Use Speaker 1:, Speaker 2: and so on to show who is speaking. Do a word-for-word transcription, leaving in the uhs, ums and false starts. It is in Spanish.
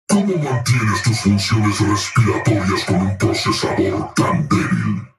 Speaker 1: ¿Cómo mantienes tus funciones respiratorias con un procesador tan débil?